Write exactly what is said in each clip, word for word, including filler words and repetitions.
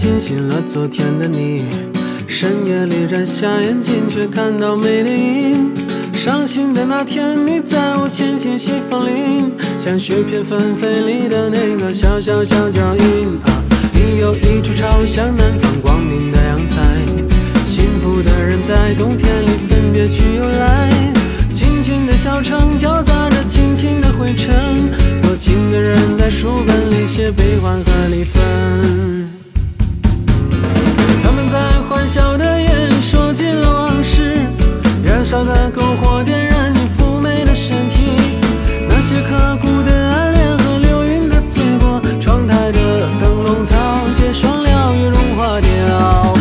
惊醒了昨天的你。深夜里摘下眼镜，却看到没电影。伤心的那天，你在我前进西风岭，像雪片纷飞里的那个小小小脚印啊。你有一处朝向南方光明的阳台，幸福的人在冬天里分别去又来。静静的小城交杂着轻轻的灰尘，多情的人在书本里写悲欢和离分。他们在欢笑的夜里说尽了往事，燃烧的篝火点燃你妩媚的身体。那些刻骨的暗恋和流云的罪过，窗台的灯笼草结霜了又融化掉。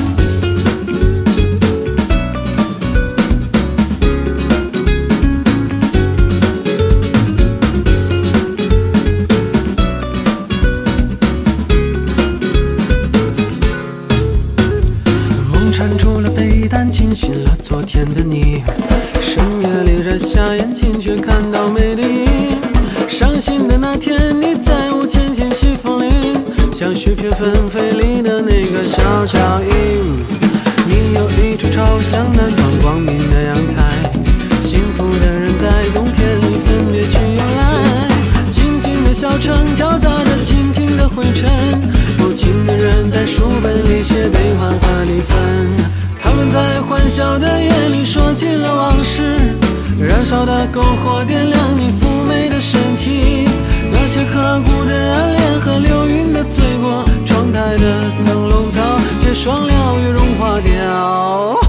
缠出了被单，惊醒了昨天的你。深夜里摘下眼镜，却看到没电影。伤心的那天，你在我前进西风岭，像雪片纷飞里的那个小脚印。你有一处朝向南方光明的阳台，幸福的人在冬天里分别去又来。静静的小城交杂着轻轻的灰尘，多情的人在书本里写悲欢和离分。他们在欢笑的夜里说尽了往事，燃烧的篝火点亮你妩媚的身体。那些刻骨的暗恋和流云的罪过，窗台的灯笼草结霜了又融化掉。